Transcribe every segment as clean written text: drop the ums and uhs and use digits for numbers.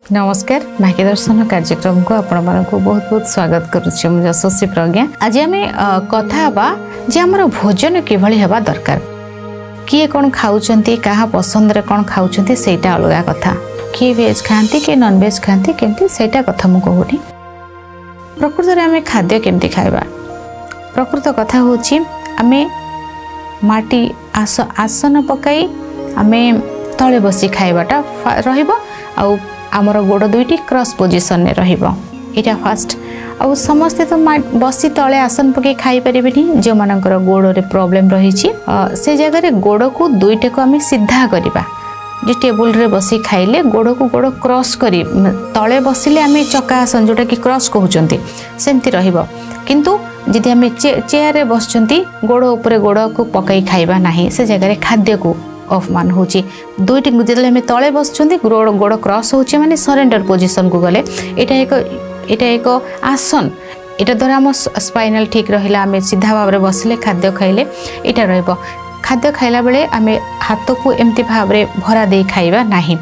नमस्कार भाग्य दर्शन कार्यक्रम को आपण मानक बहुत बहुत स्वागत करुच्ची मु यशस्वी प्रज्ञा। आज आम कथा जे आमर भोजन किभली हेबा दरकार, किए कौन खाऊंती क्या पसंद कौन खाऊंती सेटा अलग कथा, किए वेज खाती किए नॉन वेज खाती केमती सेटा कथा मु कहूनी। प्रकृत में आम खाद्य केमती खाइबा, प्रकृत कथा होची आमे माटी आसन पकाई आमे तले बसी खाइबाटा रहिबो आउ आमर गोड़ दुईटी क्रॉस पोजिशन में रहिबो। एटा फास्ट आउ समस्ते तो बसी तले आसन पके खाई परिबेनी, जो मानकर गोड़ रे प्रॉब्लम रही से जगह गोड़ को दुईटे को आम सीधा करवा। जे टेबुल रे बसी खाइले गोड़ को गोड़ क्रॉस करी तले बसिले आम चका आसन जोटा कि क्रॉस कहउचंती सेमती रहिबो। किंतु जदि आम चेयर रे बसचंती गोड़ ऊपर गोड़ को पकई खाइबा नाही, से जगह खाद्य को अपमान होची। दुईटी जो तले बस गोड़ गोड़ क्रॉस होची माने सरेंडर पोजिशन को गले एटा एक आसन। एटा द्वारा आम स्पाइनल ठीक रहिला, आम सीधा भाव में बसले खाद्य खाइले एटा रहिबो। खाद्य खाइला बेले आम हाथ को एमती भाव में भरा दे खाइबा नाही,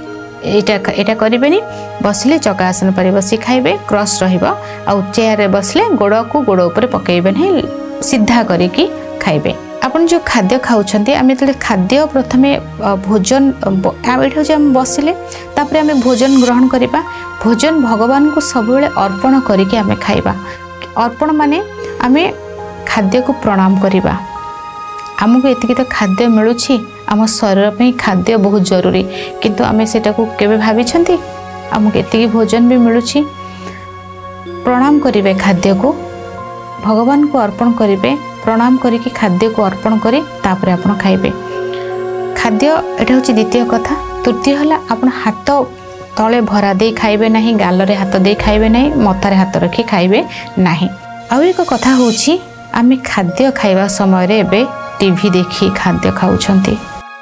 एटा करिबेनी। बसले चका आसन पर बसी खाइबे, क्रॉस रहिबो। आउ चेयर रे बसले गोड़ को गोड़ ऊपर पकेइबे नहीं, सीधा करिकी खाइबे। आपण जो खाद्य खाऊंते आम जो खाद्य प्रथमे भोजन ये बसिले तापर आम भोजन ग्रहण करवा। भोजन भगवान को सब अर्पण करके आम खाइबा। अर्पण माने आम खाद्य को प्रणाम करवा। आमको एतिक तो खाद्य मिलूँ, आम शरीर पे खाद्य बहुत जरूरी, किंतु आम सेटा को केबे भाबिछंती आमको एतिक भोजन भी मिलूँ। प्रणाम करिवे खाद्य को, भगवान को अर्पण करिवे, प्रणाम करिके खाद्य को अर्पण करी तापर आपण खाइबे खाद्य। एटा होची द्वितीय कथा। तृतीय हला आपण हाथ तले भरा दे खाइबे नाही, गाल रे हाथ दे खाइबे नाही, मथारे हाथ रखी खाइबे नाही। आ एक कथा होची आमे खाद्य खाइबा समय रे एबे टीवी देखी खाद्य खाउछंती,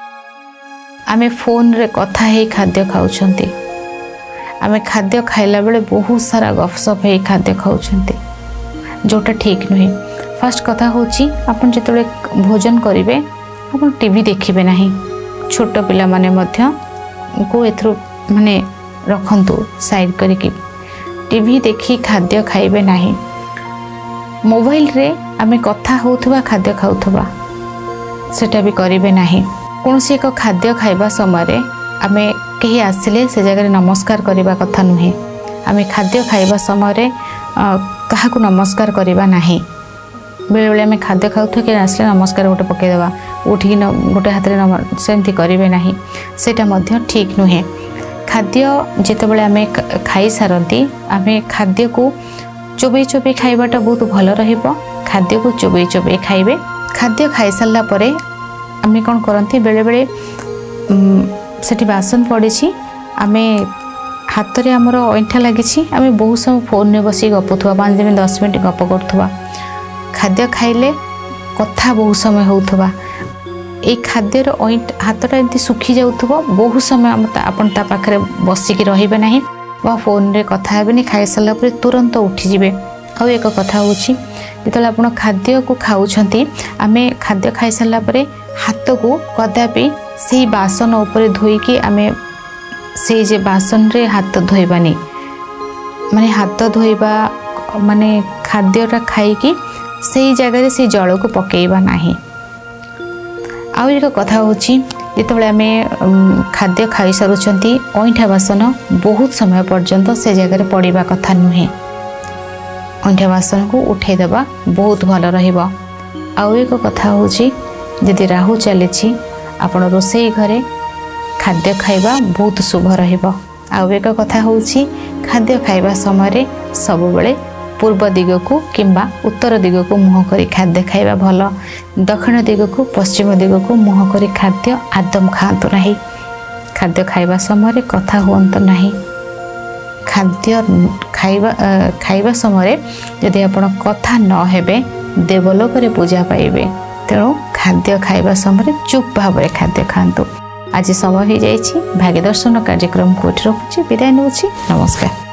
आमे फोन रे कथा हे खाद्य खाउछंती, आमे खाद्य खाइला बेले बहुत सारा गपसप हे खाद्य खाउछंती, जोटा ठीक नुहे। फर्स्ट कथा होची आपण जेतले भोजन करिवे आपण टीवी देखिबे नाही। छोट पिला माने मध्य को एथरो माने रखंतु साइड करिके, टीवी देखी खाद्य खाइबे नाही। मोबाइल रे आमे कथा होथुबा खाद्य खाउथुबा सेटा भी करिबे नाही। कोनोसी एक खाद्य खाइबा समय रे आमे केही आसिले से जगह नमस्कार करिबा कथा नुहे। आमे खाद्य खाइबा समय रे काहाकू नमस्कार करिबा नाही। बेले बेले आम खाद्य खाऊ कि आसले नमस्कार गोटे पकईदेवा, उठिक गोटे हाथ में सेमती करेंगे ना, सेटा मध्य ठीक नुहे। खाद्य जितेबाला आम खाई सारती आम खाद्य को चोबई चोबई खाइबाटा बहुत भल रहिबो। खाद्य को चोबई चोबई खाइबे। खाद्य खाई सारला परे आम कौन करती बेले बेले सेठी बासन पड़ी आम हाथ में आमर अइठा लगी, आम बहुत समय फोन में बस गपुवा 5 मिनट 10 मिनट गप करुवा। खाद्य खाइले कथा बहुत समय होउथबा, ए खाद्यर हाथटा एमती सुखी जाउथबो, बहुत समय आपण ता पाखरे बसिकी रहिबे नाही वा फोन रे कथा हेबेनी। खाई सारला परे तुरंत उठी जिवे। आ एक कथा होची जेतले आपण खाद्य को खाउछंती आमे खाद्य खाई सारला परे हाथ को कदापि सेही बासन ऊपर धोईकी आमे से जे बासन रे हाथ धोइबानी, माने हाथ धोइबा माने खाद्यटा खाईकी से जगह से जल को पकेइबा नाही। आउ एक कथा होची जेतबेले आमे खाद्य खाई सारुचंती अइठा बासन बहुत समय पर्यंत से जगह पड़िबा कथा नुहे। अइठा बासन को उठे देबा बहुत भल रहिबो। आउ एक कथा होची जदि राहु चलीछि आपण रोसई घरे खाद्य खाइबा बहुत शुभ रहिबो। आउ एक कथा होची खाद्य खाइबा समय रे सब बेले पूर्व दिग को किंबा उत्तर दिग को मुह करी खाद्य खाइबा भल। दक्षिण दिग को पश्चिम दिग को मुह करी खाद्य आदम खातु नहीं। खाद्य खाइबा समय कथा हुअंत नहीं। खाद्य खाइबा समय यदि आपण कथा न हेबे देवलोक रे पूजा पाइबे। तेणु खाद्य खाइबा समय चुप भाव में खाद्य खातु। आज समय हो जाइछि। भाग्य दर्शन कार्यक्रम को रखुछि, विदाय नउछि। नमस्कार।